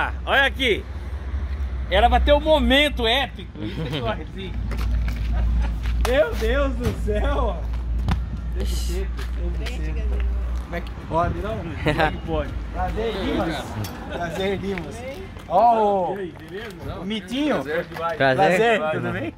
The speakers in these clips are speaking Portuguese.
Olha aqui. Era pra ter um momento épico. Meu Deus do céu. Como é que pode, não? Como é que pode? Prazer, Dimas. Prazer, Dimas. Ó, o Mitinho. Prazer, tudo bem?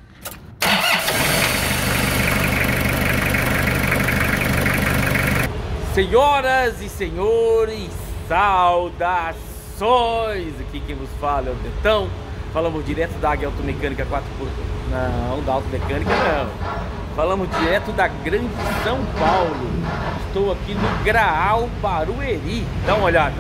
Senhoras e senhores, saudações! Aqui quem vos fala é o Detão. Falamos direto da Águia Automecânica 4x... Não, da Automecânica não. Falamos direto da Grande São Paulo. Estou aqui no Graal Barueri. Dá uma olhada.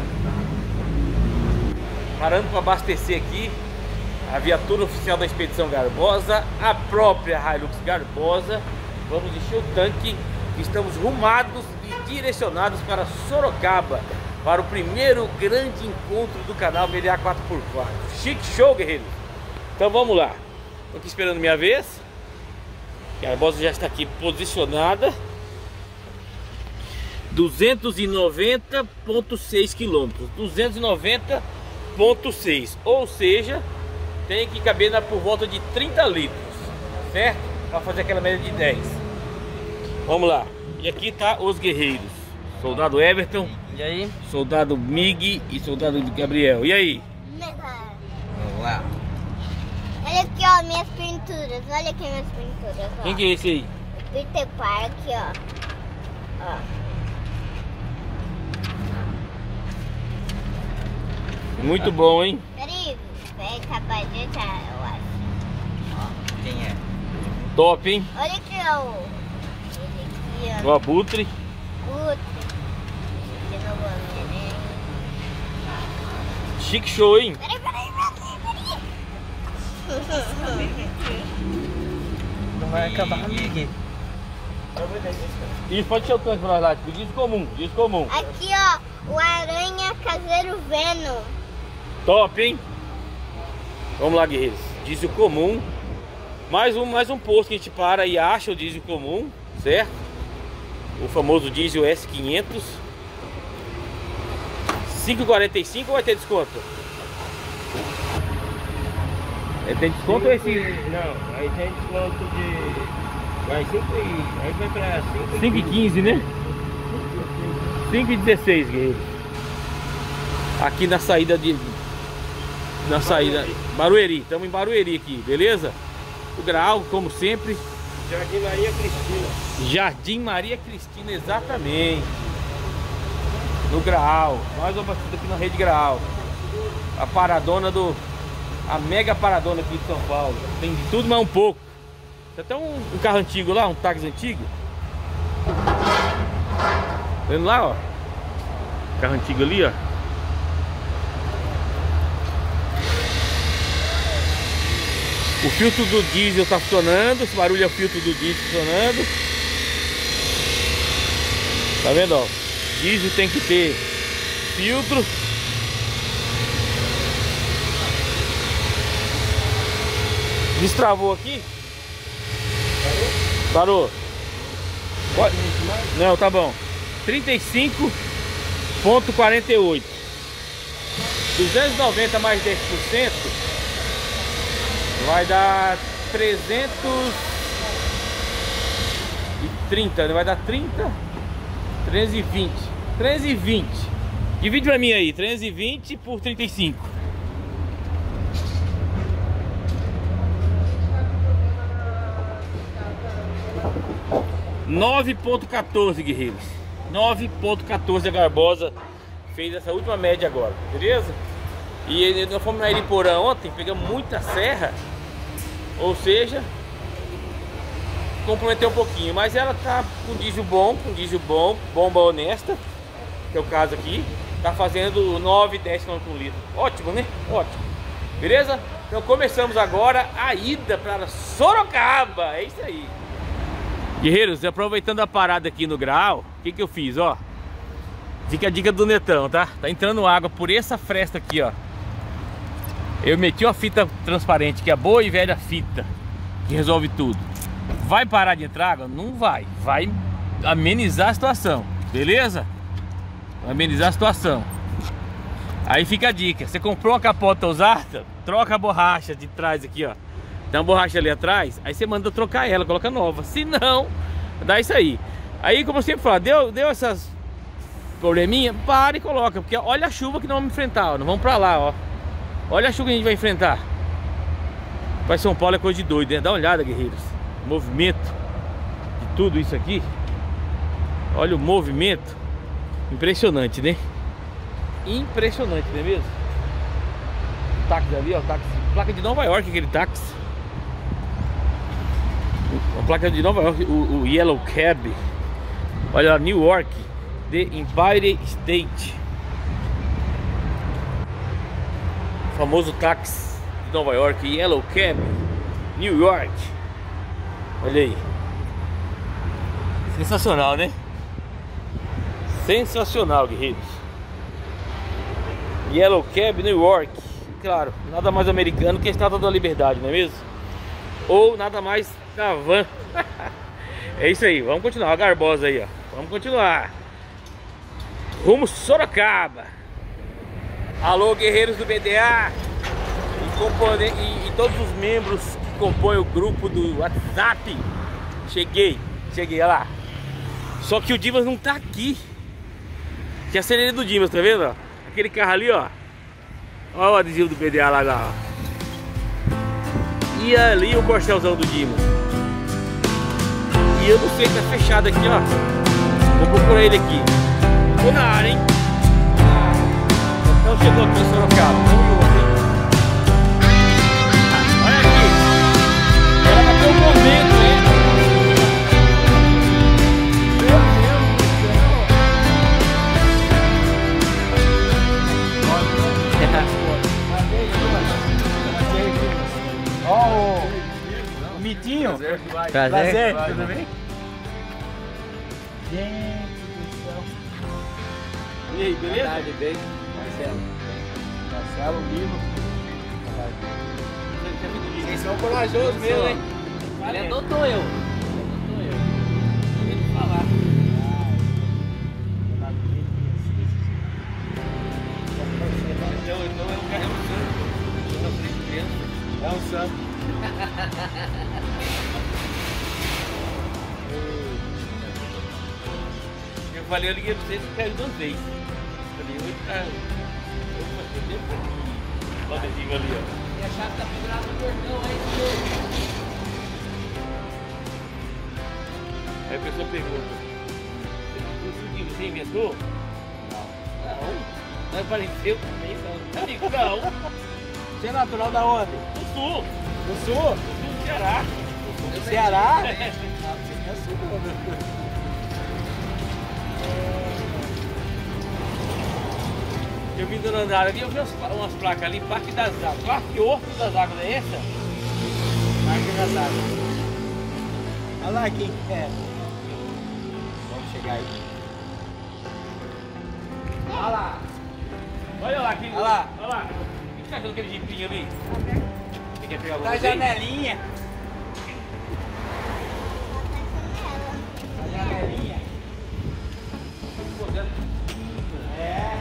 Parando para abastecer aqui a viatura oficial da Expedição Garbosa, a própria Hilux Garbosa. Vamos encher o tanque. Estamos rumados e direcionados para Sorocaba, para o primeiro grande encontro do canal VDA 4x4. Chique show, guerreiros! Então vamos lá. Estou aqui esperando minha vez. A Garbosa já está aqui posicionada. 290,6 km. 290,6. Ou seja, tem que caber por volta de 30 litros, certo? Para fazer aquela média de 10. Vamos lá. E aqui tá os guerreiros. Soldado Everton. E aí? Soldado Mig e soldado Gabriel. E aí? Vamos lá. Olha aqui, ó, minhas pinturas. Olha aqui minhas pinturas, ó. Quem que é esse aí? Peter Parker, ó. Ó. Muito bom, hein? Peraí, vai acabar de entrar, eu acho. Quem é? Top, hein? Olha aqui, ó. Ele aqui, O ó. Abutre. Outro. De novo, neném. Chique show, hein? Peraí. Não vai acabar aqui. E pode ser o tanque pra nós lá. Tipo, diesel comum, diesel comum. Aqui, ó. O Aranha Caseiro Venom. Top, hein? Vamos lá, guerreiros. Diesel comum. Mais um posto que a gente para e acha o diesel comum, certo? O famoso diesel S500. 5,45 ou vai ter desconto? Tem desconto ou esse? Não, aí tem desconto de... Vai 5 e... Aí vai pra 5,15, né? 5,16, guerreiros. Aqui na saída de... Na saída... Barueri. Estamos em Barueri aqui, beleza? O Graal, como sempre. Jardim Maria Cristina. Jardim Maria Cristina, exatamente. No Graal. Mais uma batida aqui na rede Graal. A paradona do... A mega paradona aqui de São Paulo. Tem de tudo, mas um pouco. Tem até um carro antigo lá, um táxi antigo. Tá vendo lá, ó? Carro antigo ali, ó. O filtro do diesel tá funcionando. Esse barulho é o filtro do diesel funcionando. Tá vendo, ó? Diesel tem que ter filtro. Destravou aqui? Parou? Pode? Não, tá bom. 35,48. 290 mais 10% vai dar 330. Vai dar 30. 320. 320. Divide pra mim aí. 320 por 35. 9,14, guerreiros. 9,14 a Garbosa fez essa última média agora, beleza? E nós fomos na Iriporã ontem, pegamos muita serra. Ou seja, comprometeu um pouquinho. Mas ela tá com diesel bom, bomba honesta, que é o caso aqui. Tá fazendo 9, 10 km por litro. Ótimo, né? Ótimo. Beleza? Então começamos agora a ida para Sorocaba. É isso aí. Guerreiros, aproveitando a parada aqui no Graal, o que eu fiz, ó? Fica a dica do Netão, tá? Tá entrando água por essa fresta aqui, ó. Eu meti uma fita transparente, que é a boa e velha fita, que resolve tudo. Vai parar de entrar água? Não vai. Vai amenizar a situação, beleza? Vai amenizar a situação. Aí fica a dica, você comprou uma capota usada, troca a borracha de trás aqui, ó. Tem uma borracha ali atrás, aí você manda trocar ela, coloca nova. Se não, dá isso aí. Aí, como eu sempre falo, deu essas probleminha, para e coloca, porque olha a chuva que nós vamos enfrentar, ó. Não vamos pra lá, ó. Olha a chuva que a gente vai enfrentar. Para São Paulo é coisa de doido, né? Dá uma olhada, guerreiros. O movimento de tudo isso aqui. Olha o movimento. Impressionante, né? Impressionante, não é mesmo? O táxi ali, ó, táxi. Placa de Nova York, aquele táxi. A placa de Nova York, o Yellow Cab. Olha lá, New York, The Empire State. O famoso táxi de Nova York, Yellow Cab, New York. Olha aí. Sensacional, né? Sensacional, guerreiros. Yellow Cab, New York. Claro, nada mais americano que a Estátua da Liberdade, não é mesmo? Ou nada mais da van. É isso aí, vamos continuar. A Garbosa aí, ó. Vamos continuar. Rumo Sorocaba. Alô, guerreiros do BDA e todos os membros que compõem o grupo do WhatsApp. Cheguei, olha lá. Só que o Dimas não tá aqui. Que é a cereja do Dimas, tá vendo? Ó? Aquele carro ali, ó. Olha o adesivo do BDA lá, ó. E ali o corcelzão do Dimas. E eu não sei, tá fechado aqui, ó. Vou procurar ele aqui. Tô na área, hein? Então chegou aqui em Sorocaba. Olha aqui. Era pra ter um momento, hein? Meu Deus do céu. Ó, o Mitinho. Prazer. Tudo bem? Gente do céu. E aí, beleza? Tudo bem? Marcelo, Lino. Vocês são corajosos mesmo, hein? Ele adotou eu. Ele falar. Então é um santo. É um santo. Eu falei, eu liguei pra vocês e caiu 2 vezes. Falei, hoje tá. O adesivo ali, ó. E a chave tá pendurada no portão aí. Aí a pessoa pergunta: você inventou? Não. Não apareceu também, não. Amigo, não. Você é natural da onde? Do sul. Do sul? Do Ceará. Do Ceará? É. Eu vim do andar ali, eu vi umas placas ali, Parque das Águas. Parque Horto das Águas, é essa? Parque das Águas. Olha lá quem é. Vamos chegar aí. Olha lá. Olha lá, quem... Olha lá. Olha lá. O que você tá achando daquele jipinho ali? Você quer pegar Da você? janelinha. Da janelinha. É.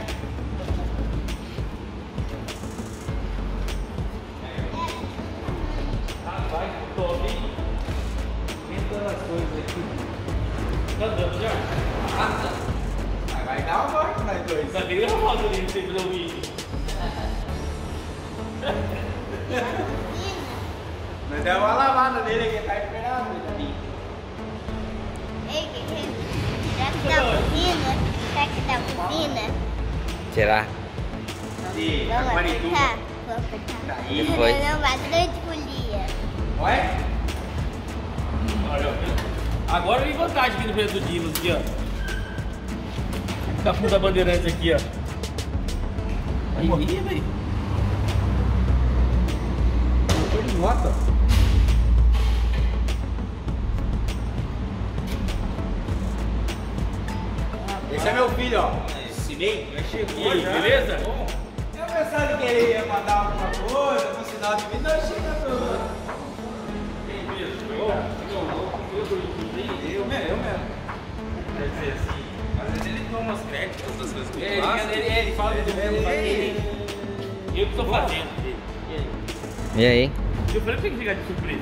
Rapaz, top, hein? Entrando as coisas aqui. Tá andando já? Vai dar uma volta nós dois. Tá vendo a foto ali no tempo do vídeo? Nós demos uma lavada nele aqui, tá esperando. Ei, guerreiro, será que tá buzina? Será que tá buzina? Será? Vamos apertar? Vou apertar. Aí foi. Não vai de folia. Oi? Olha, agora vem vantagem aqui no preço do Dimas, aqui, ó. Capuz da Bandeirantes aqui, ó. Aí, velho. Foi de moto. Esse é meu filho, ó. Ensinei. Chegou, beleza? Eu pensava que ele ia mandar alguma coisa, no sinal de mim, nós chega tudo. Eu mesmo. Quer dizer assim, Ele toma os créditos das coisas que Ele ele faz. fala do mesmo. Eu que tô fazendo. E aí? Eu falei pra que ficar de surpresa.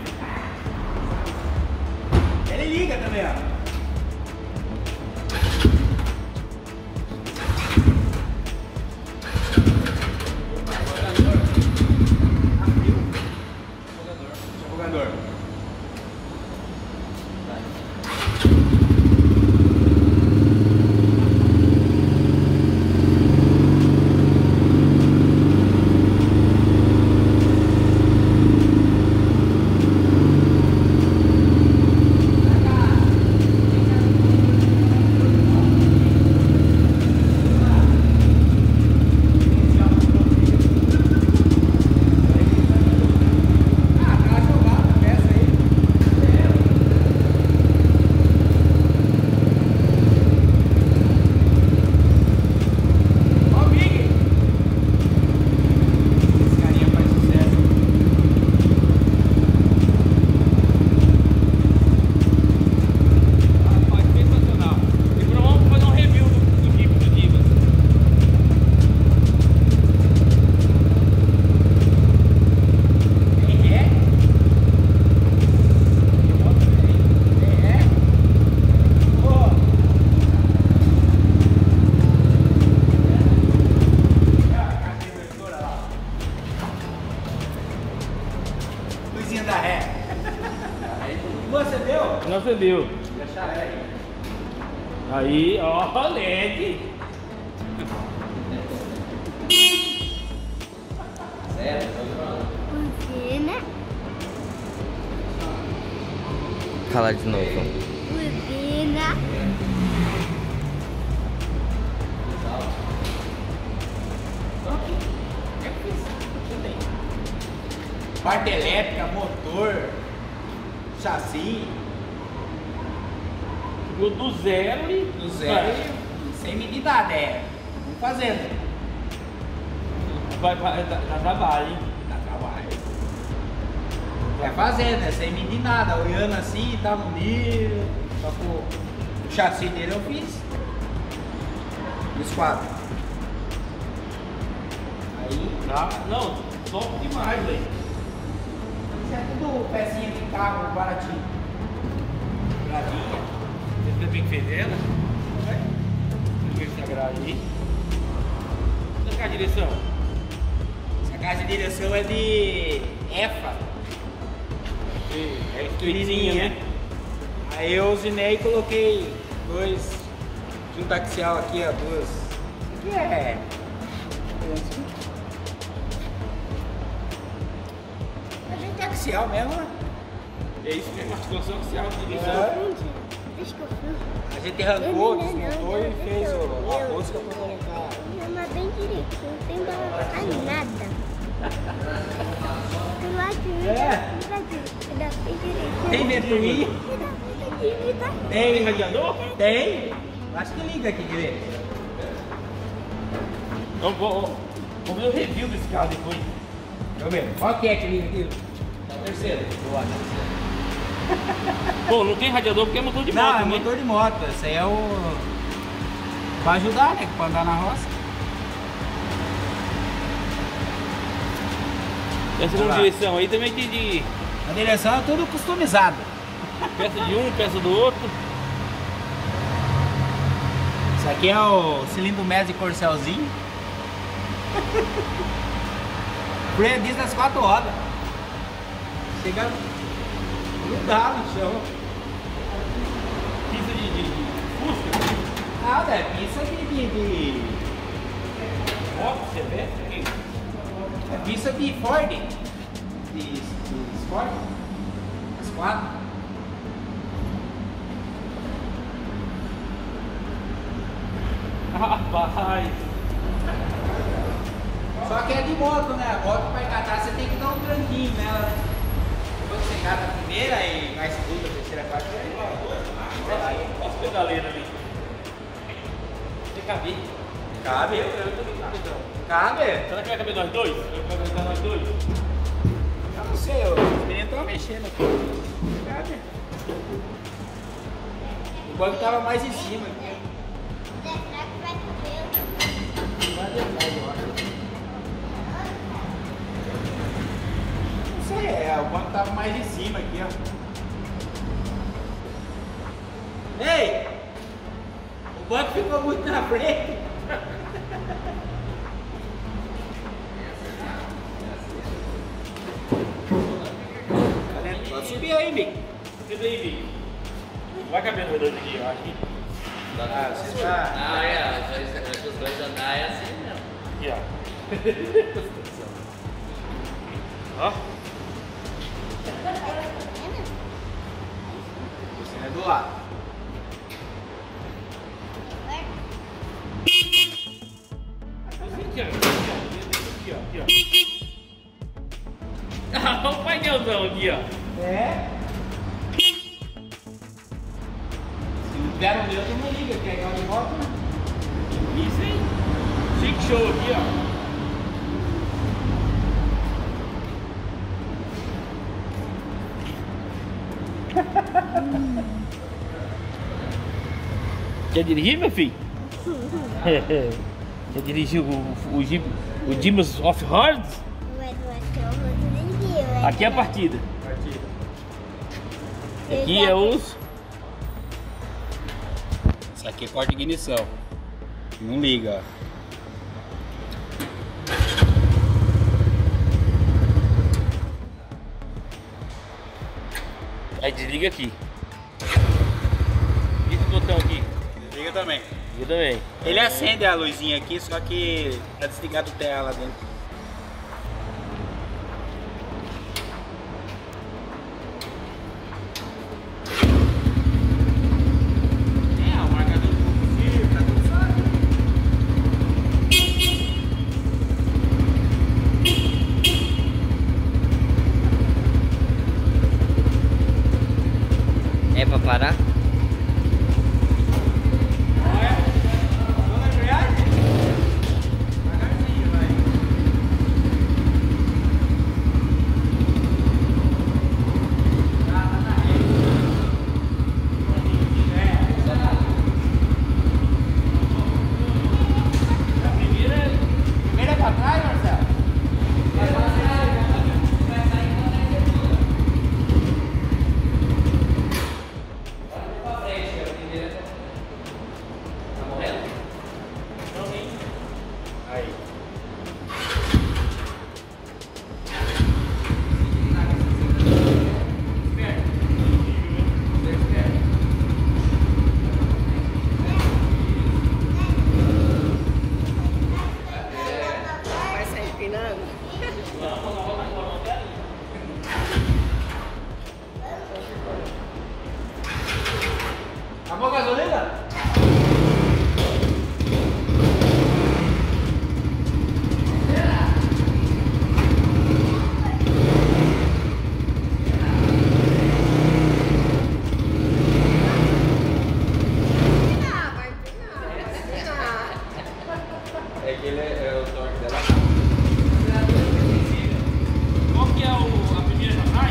Ele liga também, ó. Jogador. Luzinha da ré. Você deu? Não acendeu. Aí, ó, LED. Buzina. Fala de novo. Buzina. Parte elétrica, motor, chassi, Do zero e. do zero, sem medir nada, vamos fazendo. Vai dar trabalho, hein? Dá trabalho. É fazendo, sem medir nada, olhando assim, tá no nível. Só que o chassi dele eu fiz. Os quatro. Aí, Tá? Não, top demais, velho. isso é tudo pecinha de carro baratinho. Gradinha. Você também que fez ela? Você fez essa grade aí. Onde é a direção? Essa caixa de direção é de EFA. É estreitinha, né? Aí eu usinei e coloquei dois junta axial aqui, ó, duas. Isso aqui é. É junta axial mesmo, né? É isso mesmo, articulação axial de direção. Deixa que eu fui. A gente arrancou, desmontou e fez a música pra colocar. Mas bem direito, não tem pra nada. Do lado direito. Tem ventoinha? Tem radiador? Tem. Acho que liga aqui, quer ver? Vamos ver o review desse carro depois. Deixa eu ver. Qual que é que liga aqui? É o terceiro, eu acho. Pô, não tem radiador porque é motor de moto, Não, é né? motor de moto. Esse aí é o. Pra ajudar, né? Pra andar na roça. Essa Vai lá. direção aí também tem de A direção é tudo customizado. peça de um, peça do outro. Isso aqui é o cilindro médio de corcelzinho. Freio diz das 4 rodas. Chega grudar no chão. Pista de Fusca. Nada, é pista de Moto, você vê? é pista de Ford. De Ford. As 4. Rapaz. Só que é de moto, né? A moto para engatar você tem que dar um tranquinho nela, né? Depois que você engata a primeira e vai segunda, terceira, quarta, aí vai. Olha as pedaleiras ali. Tem caber. Cabe? Eu também cabe então. Cabe? Será que vai caber nós dois? Vai caber nós dois? Eu não sei, os meninos estão mexendo aqui. Cabe? O banco tava mais em cima. Não sei, o banco tava mais em cima aqui, ó. Ei! O banco ficou muito na frente. Pode subir aí, Mick. Cadê aí, Vic? Vai caber no redor aqui, eu acho que. Ah, você tá. Ah, os dois andar é assim mesmo. Aqui, ó. Ó. Você é do lado. Aqui, ó. Ah, o painelzão aqui, ó. É. Se não der no meu, tu não liga, que é igual de volta, né? Isso aí. Chique show aqui, ó. Quer dirigir, meu filho? Quer dirigir o Jeep, o Dimas Off-Road? Aqui é a partida. Aqui é os... Isso aqui é corte de ignição. Não liga, ó. Aí desliga aqui. E esse botão aqui? Liga também. Liga também. Ele acende a luzinha aqui, só que é desligado o terra lá dentro. É, o marcador de combustível, tá tudo certo. É pra parar? Primeira pra trás, Marcelo? Aí. Vai sair empinando? Acabou a gasolina? Ah, vai empinar. É que ele é o torque dela. Qual que é a primeira já sai?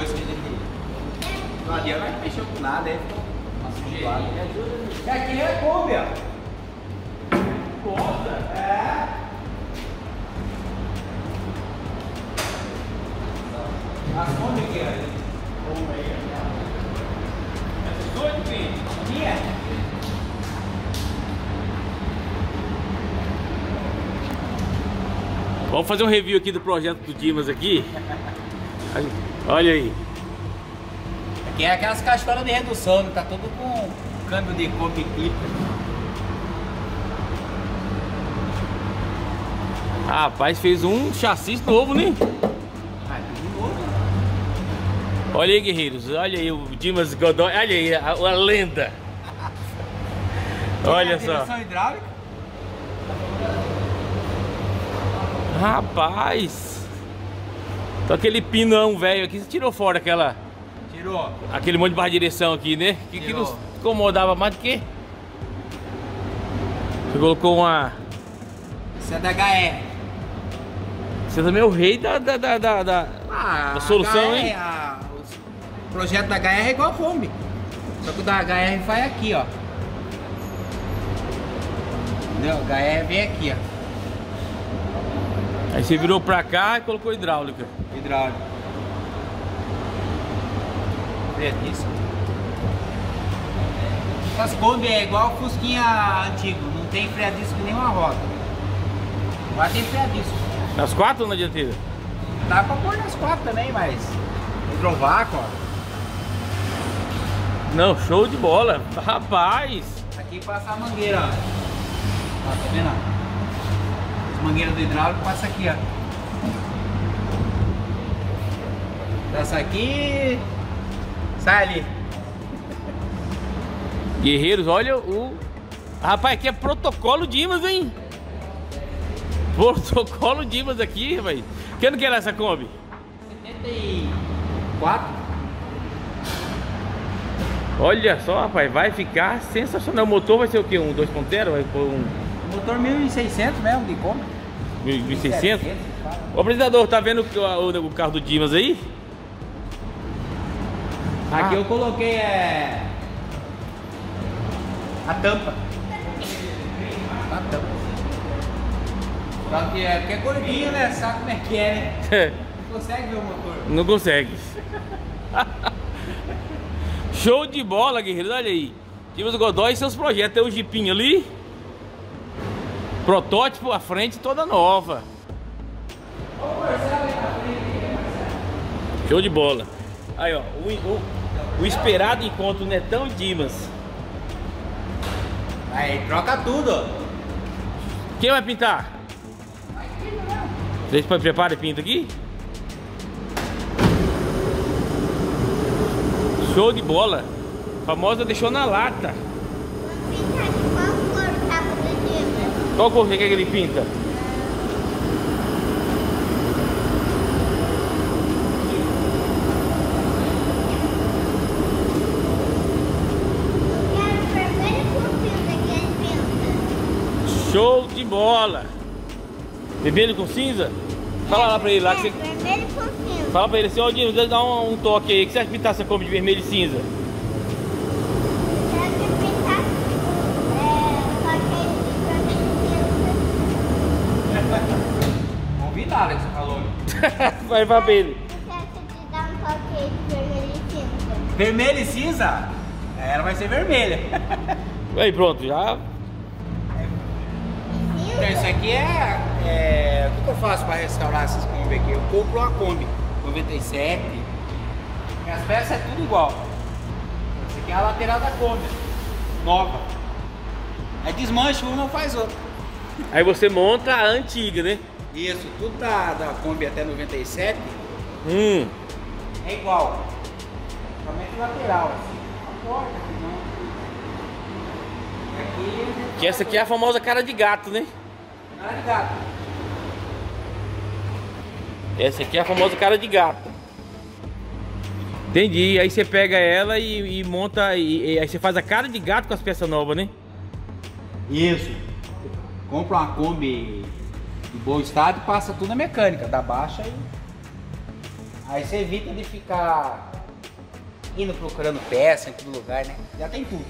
depois que a gente... Não adianta, não mexeu com nada, aí ficou uma sujeirinha. E aqui é Kombi, ó. Nossa! É. As Kombi aqui, ó. Essas duas de Minha. Vamos fazer um review aqui do projeto do Dimas aqui. Olha aí. Aqui é aquelas caixonas de redução, tá tudo com câmbio de Kombi clip. Rapaz, fez um chassi novo, né? Ah, tudo novo. Olha aí, guerreiros. Olha aí o Dimas Godoy. Olha aí a lenda. Olha só. Direção hidráulica. Rapaz. Então aquele pinão velho aqui, você tirou fora aquela... Tirou. Aquele monte de barra de direção aqui, né? Que nos incomodava mais do que... Você colocou uma... Isso é da HR. Você também é o rei da solução, HR, hein? O projeto da HR é igual a Kombi. Só que o da HR vai aqui, ó. Entendeu? O HR vem aqui, ó. Aí você virou pra cá e colocou hidráulica. Hidráulico. Freio disco. Essas Kombi é igual o Fusquinha antigo. Não tem freio a disco nenhuma roda. Agora tem freio a disco. Nas quatro ou na dianteira? Dá pra pôr nas quatro também, mas... Hidrovácuo, ó. Não, show de bola. Rapaz. Aqui passa a mangueira, ó. Ó, tá vendo? As mangueiras do hidráulico passa aqui, ó. Essa aqui... Sai ali. Guerreiros, olha o... Rapaz, aqui é protocolo Dimas, hein? Protocolo Dimas aqui, rapaz. Que ano que era essa Kombi? 74. Olha só, rapaz, vai ficar sensacional. O motor vai ser o quê? Um 2.0? Vai pôr um Motor 1600 mesmo, de Kombi. 1600? O apresentador, tá vendo o carro do Dimas aí? Aqui eu coloquei a tampa. A tampa. Só que é gordinho, né? Sabe como é que é, né? Não consegue ver o motor. Não consegue. Show de bola, guerreiros. Olha aí. Dimas Godoy e seus projetos. Tem o jipinho ali. Protótipo à frente toda nova. Show de bola. Aí, ó. O esperado encontro Netão e Dimas. Aí troca tudo, ó. Quem vai pintar? Vocês preparam e pinta aqui? Show de bola. A famosa deixou na lata. Pintar de qual cor o carro do Dimas? Qual cor você quer que ele pinta? Quero vermelho com cinza que ele pinta. Show de bola. Vermelho com cinza? Fala lá pra ele lá que você... Vermelho com cinza. Fala pra ele assim, ó, Dimas, dá um toque aí. O que você acha que pintar essa Kombi de vermelho e cinza? Quero que pintar só que vermelho e cinza. Convidado que você falou. Vai pra ele. Você acha de dar um toque de vermelho e cinza? Vermelho e cinza? Ela vai ser vermelha. Aí pronto, já... Então isso aqui o que eu faço para restaurar essas Kombi aqui? Eu compro uma Kombi 97. As peças é tudo igual. Essa aqui é a lateral da Kombi, nova. Aí desmancha uma, faz outra. Aí você monta a antiga, né? Isso, tudo da Kombi até 97 é igual. Somente lateral, assim. A porta aqui não. E aqui Que essa aqui é a famosa cara de gato, né? cara de gato. Essa aqui é a famosa cara de gato. Entendi. Aí você pega ela e monta. E aí você faz a cara de gato com as peças novas, né? Isso. Compra uma Kombi de bom estado e passa tudo na mecânica, da baixa e... Aí você evita de ficar indo procurando peça em todo lugar, né? Já tem tudo.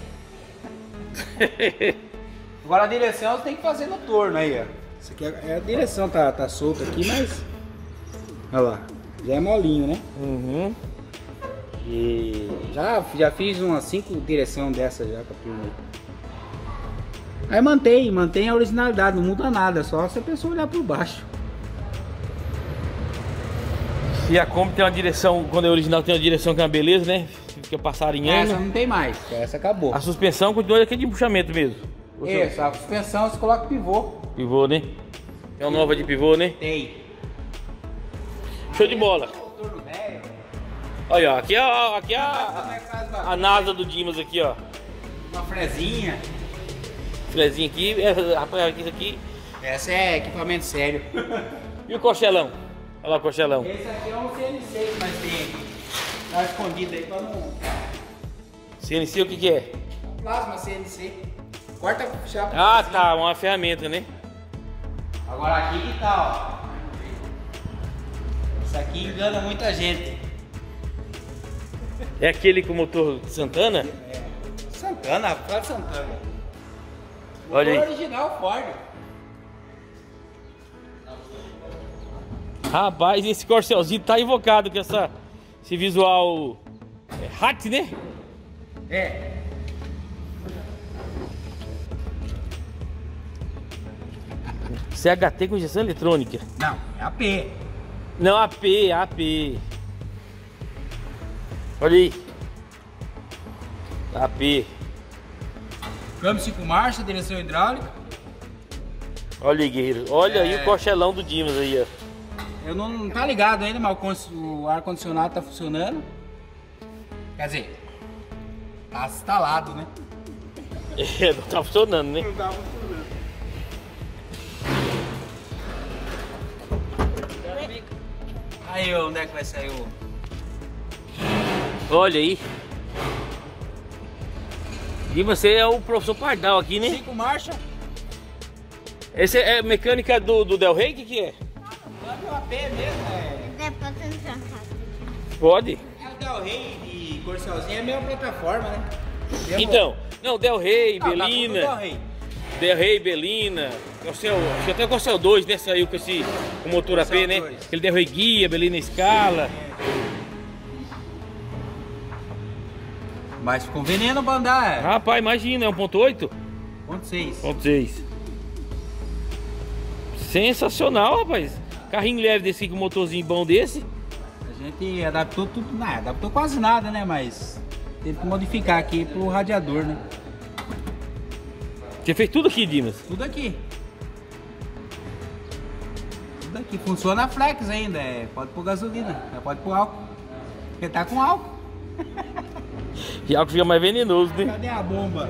Agora a direção você tem que fazer no torno aí, ó. Isso aqui é a direção, tá solta aqui, mas... Olha lá, já é molinho, né? Uhum. E já fiz umas 5 direções dessa já com a turma aí. Aí mantém a originalidade, não muda nada, só se a pessoa olhar por baixo. E a Kombi tem uma direção, quando é original tem uma direção que é uma beleza, né? Fica passarinhando. Essa não tem mais, essa acabou. A suspensão continua daquele de empuxamento mesmo. Isso, a suspensão você coloca pivô. Pivô, né? É uma nova de pivô, né? Tem. Show de bola. Torno velho. Olha, ó, aqui é a NASA do Dimas aqui, ó. Uma frezinha. Frezinho aqui, rapaz, isso aqui. Essa é equipamento sério. E o costelão? Olha lá o costelão. Esse aqui é um CNC que nós temos aqui. Tá escondido aí pra não... CNC o que é? Plasma CNC. Corta chapa. Ah, tá, uma ferramenta, né? Agora aqui que tá, ó. Isso aqui engana muita gente. É aquele com motor Santana? Santana, Flávio Santana. Olha Motor aí. original Ford. Rapaz, esse corcelzinho tá invocado com esse visual hat, né? É. CHT com injeção eletrônica. Não, é AP. Não, AP. Olha aí. AP. Câmbio 5 marchas, direção hidráulica. Olha aí, guerreiro. Olha aí o costelão do Dimas aí, ó. Eu não tá ligado ainda, mas o ar-condicionado tá funcionando. Quer dizer, tá instalado, né? É, não tá funcionando, né? Não tá funcionando. Aí, onde é que vai sair o... Olha aí. E você é o professor Pardal aqui, né? 5 marchas. Esse é mecânica do Del Rey? O que é? É o AP mesmo, Dá pra tentar. Pode. é o Del Rey e Corcelzinho, é a mesma plataforma, né? Então, não, Del Rey, Tá tudo Del Belina. Rey. Del Rey, Belina. Corcel, acho que até o Corcel 2, né? Saiu com esse com motor AP, Corcel né? 2. Aquele Del Rey Guia, Belina Escala. Mas ficou veneno pra andar, Rapaz, imagina, é 1.8? 1.6. 1.6. Sensacional, rapaz. Carrinho leve desse com motorzinho bom desse. A gente adaptou tudo, não, adaptou quase nada, né? Mas teve que modificar aqui pro radiador, né? Você fez tudo aqui, Dimas. Tudo aqui. Tudo aqui. Funciona a flex ainda, pode pôr gasolina, pode pôr álcool. Porque tá com álcool. E algo fica mais venenoso, né? Cadê a bomba?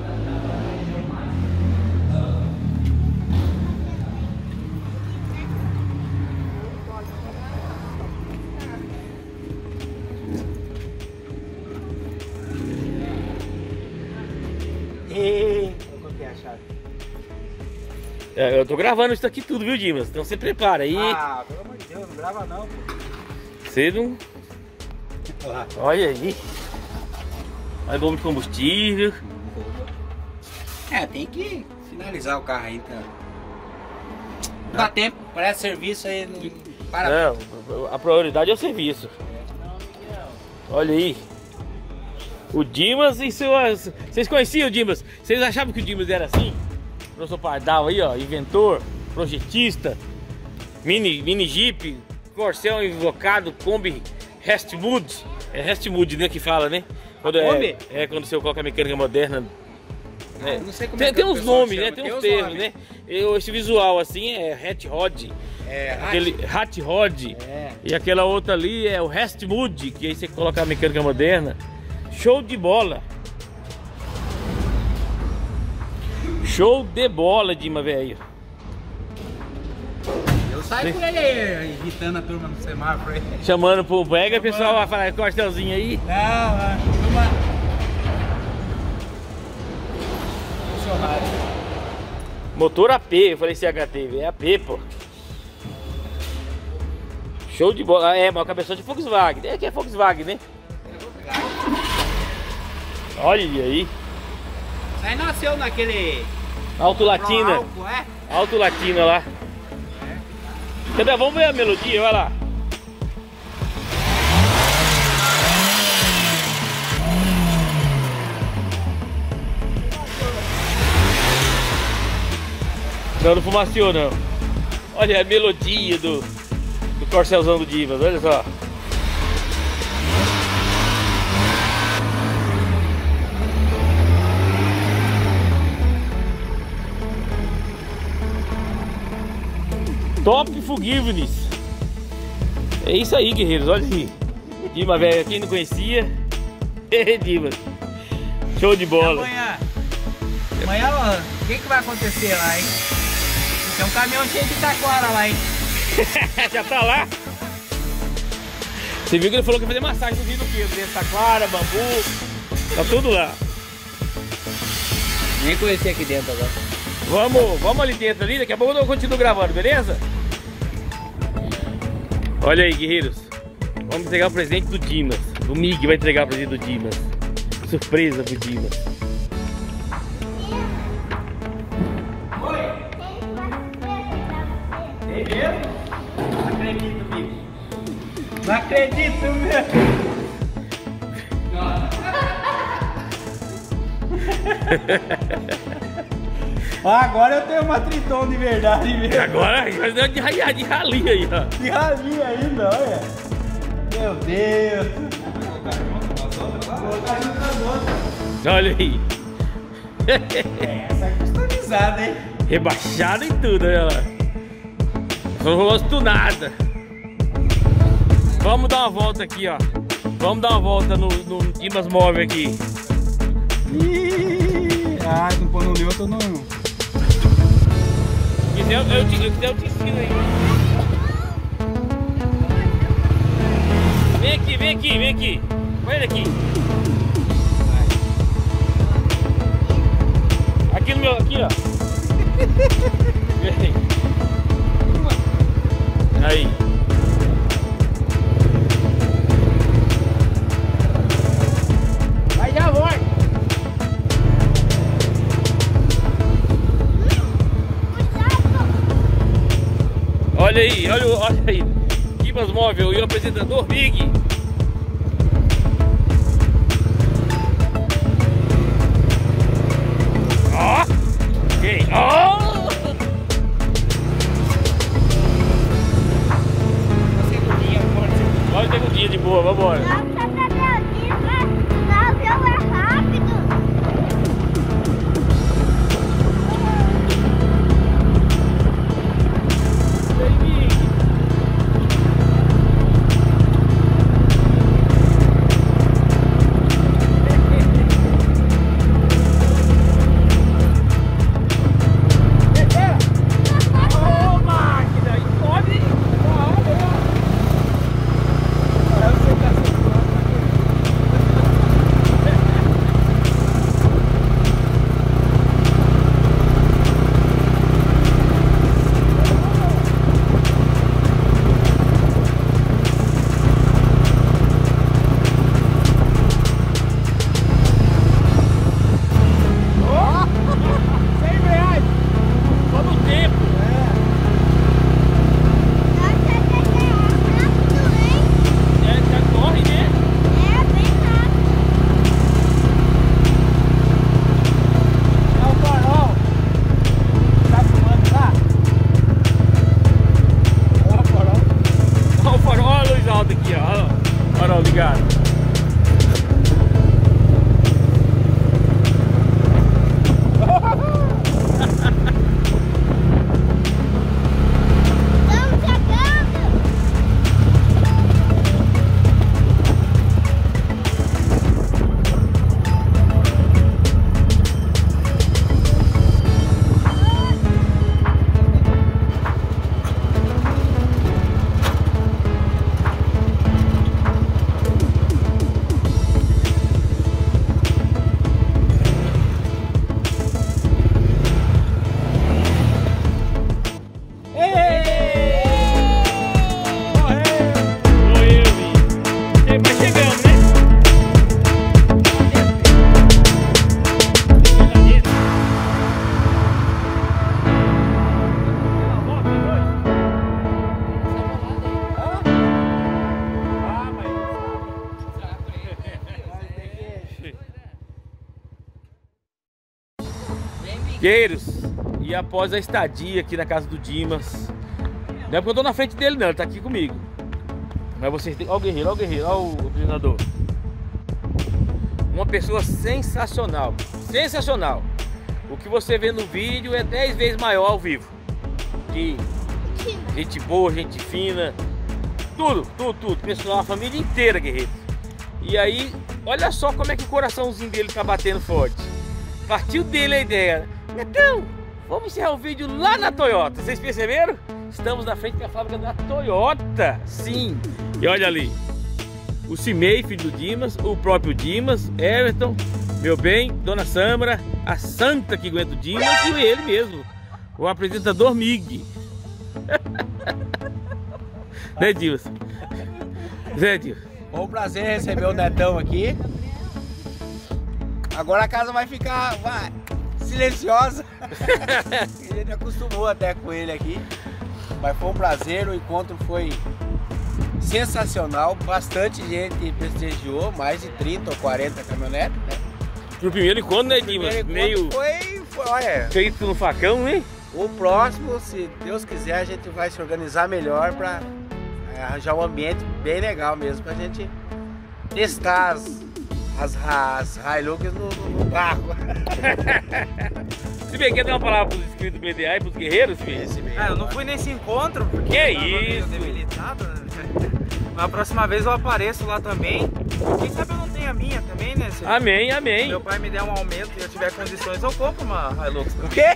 Qual que é a chave? É, eu tô gravando isso aqui tudo, viu, Dimas? Então você prepara aí. Ah, pelo amor de Deus, não grava não, pô. Você não... Olha aí. Aí bomba de combustível. Tem que finalizar o carro aí, tá? Não dá tempo, parece serviço aí, não para. Não, a prioridade é o serviço. Olha aí. O Dimas e suas... Vocês conheciam o Dimas? Vocês achavam que o Dimas era assim? Professor Pardal aí, ó, inventor, projetista, mini Jeep, Corcel invocado, Kombi Rest Mood. É Rest Mood, né, que fala, né? Quando Kombi? quando você coloca a mecânica moderna. Né? Não sei como tem é que o uns pessoal nomes, chama, né? Tem tem uns os termos, nomes. né? Esse visual assim é Hat Rod. Aquele Hat Rod. E aquela outra ali é o Rest Mood, que aí você coloca a mecânica moderna. Show de bola. Show de bola, Dima, velho. Eu saio por aí, irritando a turma no semáforo aí. Chamando pro pega, o pessoal vai falar, costelzinho aí. Não, turma. Funcionário. Motor AP, eu falei CHT, é AP, pô. Show de bola. É, mas o cabeção de Volkswagen. É que é Volkswagen, né? Olha aí. Aí nasceu naquele... Alto Latina. Álcool, é? Alto Latina lá. Cadê? Vamos ver a melodia, vai lá. Não, não fumaciou não. Olha a melodia do Corcelzão do Divas, olha só. Top Forgiveness. É isso aí, guerreiros, olha aí. Diva velho, quem não conhecia. Divas. Show de bola. Amanhã, ó, o que vai acontecer lá, hein? Tem um caminhão cheio de taquara lá, hein? Já tá lá. Você viu que ele falou que ia fazer massagem no vidro aqui, dentro taquara, bambu. Tá tudo lá. Nem conheci aqui dentro agora. Vamos ali dentro ali, daqui a pouco eu continuo gravando, beleza? Olha aí, guerreiros. Vamos entregar o presente do Dimas. O Mig vai entregar o presente do Dimas. Surpresa pro Dimas. Tem mesmo? Não acredito, Mig. Não acredito mesmo. Agora eu tenho uma Triton de verdade mesmo. Agora deu de rali aí, ó. De rali ainda, olha. Meu Deus. Olha aí. Essa é customizada, hein? Rebaixado e tudo, olha lá. Não gosto nada. Vamos dar uma volta aqui, ó. Vamos dar uma volta no Dimas Móvel aqui. Ah, não pôr no neutro não. Eu te ensino aí. Vem aqui. Vai ele aqui. Aqui no meu, aqui ó. Vem. Aí. Vai, já volta. Olha aí. Dimas Móvel e o apresentador Mig. Ó! Quem? Ó! Olha o segundinho de boa, vambora. Nossa, o jogo é rápido. Guerreiros, e após a estadia aqui na casa do Dimas, não é porque eu tô na frente dele não, ele tá aqui comigo. Mas vocês tem... Ó o guerreiro, ó o treinador. Uma pessoa sensacional, sensacional. O que você vê no vídeo é 10 vezes maior ao vivo. Que gente boa, gente fina, tudo. Pessoal, a família inteira, guerreiros. E aí, olha só como é que o coraçãozinho dele tá batendo forte. Partiu dele a ideia. Então, vamos encerrar o vídeo lá na Toyota. Vocês perceberam? Estamos na frente da fábrica da Toyota. Sim. E olha ali. O Cimei, filho do Dimas, o próprio Dimas, Everton, meu bem, Dona Samara, a santa que aguenta o Dimas e ele mesmo, o apresentador Mig. Né, Dimas? Zé, Dimas. Foi um prazer receber o Netão aqui. Agora a casa vai ficar silenciosa. A gente acostumou até com ele aqui. Mas foi um prazer, o encontro foi sensacional. Bastante gente prestigiou, mais de 30 ou 40 caminhonetes, né? Pro primeiro encontro, né, Dimas? Meio foi, olha, feito no facão, né? O próximo, se Deus quiser, a gente vai se organizar melhor para arranjar um ambiente bem legal mesmo, pra gente testar as Hilux no carro. Se bem, quer dar uma palavra pros inscritos do BDA e pros guerreiros, filho? Eu não fui nesse encontro porque Que eu tava isso? meio debilitado, né? Mas a próxima vez eu apareço lá também. Quem sabe eu não tenho a minha também, né? Se Amém, amém. meu pai me der um aumento e eu tiver condições, eu compro uma Hilux. O quê?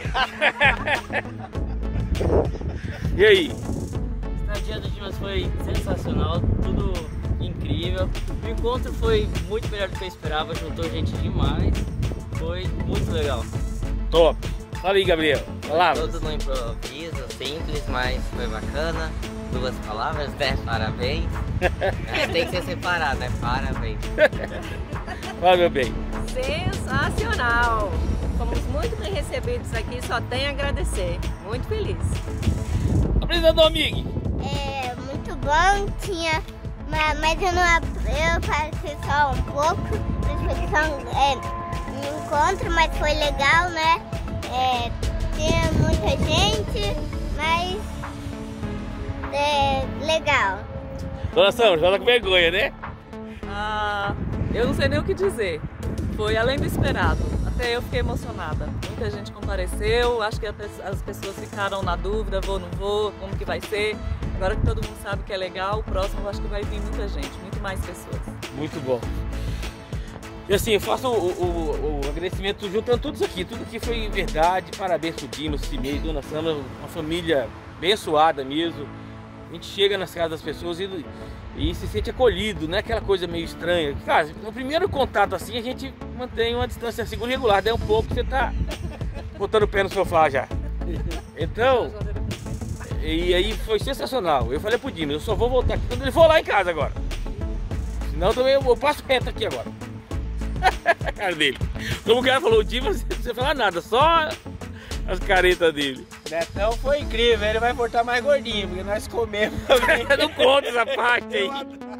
E aí? A estadia do Dimas foi sensacional, tudo incrível. O encontro foi muito melhor do que eu esperava, juntou gente demais. Foi muito legal. Top. Fala aí, Gabriel. Palavras. Tudo no improviso, simples, mas foi bacana. 2 palavras, né? Parabéns. Tem que ser separado, né? Parabéns. Fala, meu bem. Sensacional! Fomos muito bem recebidos aqui, só tenho a agradecer. Muito feliz. Apresentador Mig. É muito bom, tinha, mas eu passei só um pouco, mas foi só um encontro, mas foi legal, né? Tinha muita gente, mas legal. Dona Samara, fala com vergonha, né? Eu não sei nem o que dizer. Foi além do esperado. Até eu fiquei emocionada. Muita gente compareceu, acho que as pessoas ficaram na dúvida, vou, não vou, como que vai ser. Agora que todo mundo sabe que é legal, o próximo eu acho que vai vir muita gente, muito mais pessoas. Muito bom. E assim, eu faço o agradecimento juntando tudo isso aqui. Tudo aqui foi verdade. Parabéns pro Dimas, Cimei, Dona Samara, uma família abençoada mesmo. A gente chega nas casas das pessoas e se sente acolhido, não é aquela coisa meio estranha. Cara, no primeiro contato assim a gente mantém uma distância segura e regular, daí um pouco você tá botando o pé no sofá já. Então, e aí foi sensacional. Eu falei pro Dimas, eu só vou voltar aqui quando ele for lá em casa agora. Senão também eu passo reto aqui agora. A cara dele. Como o cara falou, o Dimas, não precisa falar nada, só as caretas dele. Netão foi incrível, ele vai voltar mais gordinho, porque nós comemos também. Não conta essa parte aí.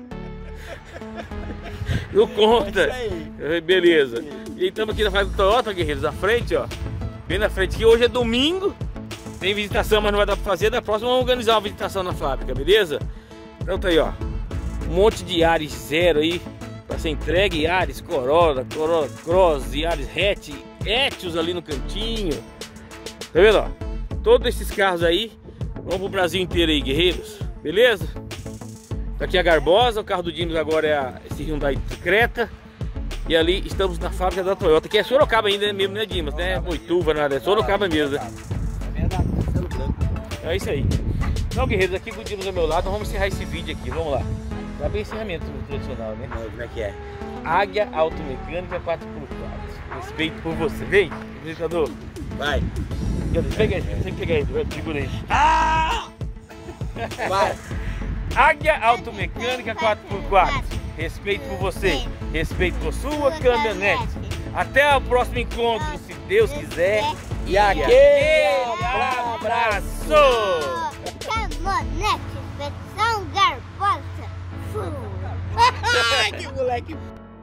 Não conta. É isso aí. Beleza. E estamos aqui na fábrica do Toyota, guerreiros, na frente, ó. Bem na frente, que hoje é domingo. Tem visitação, mas não vai dar pra fazer. Da próxima vamos organizar uma visitação na fábrica, beleza? Então tá aí, ó. Um monte de Yaris zero aí pra ser entregue. Yaris, Corolla Cross, Yaris hatch, Etios ali no cantinho. Tá vendo, ó? Todos esses carros aí vão pro Brasil inteiro aí, guerreiros. Beleza? Aqui é a Garbosa, o carro do Dimas agora é esse Hyundai Creta. E ali estamos na fábrica da Toyota, que é Sorocaba ainda mesmo, né, Dimas? Né? Boituva, nada, é Sorocaba mesmo, né? É isso aí. Então, guerreiros, aqui com o Dimas ao meu lado, nós vamos encerrar esse vídeo aqui, vamos lá. Dá bem encerramento tradicional, né? Como é que é? Águia Automecânica 4x4. Respeito por você. Vem, apresentador. Vai. Pega aí, tem que pegar aí, segura aí. Vai. Águia Automecânica 4x4. Respeito por você, respeito por sua caminhonete. Até o próximo encontro, se Deus quiser. E aquele abraço! Caminhonete, versão Garbosa. Que moleque.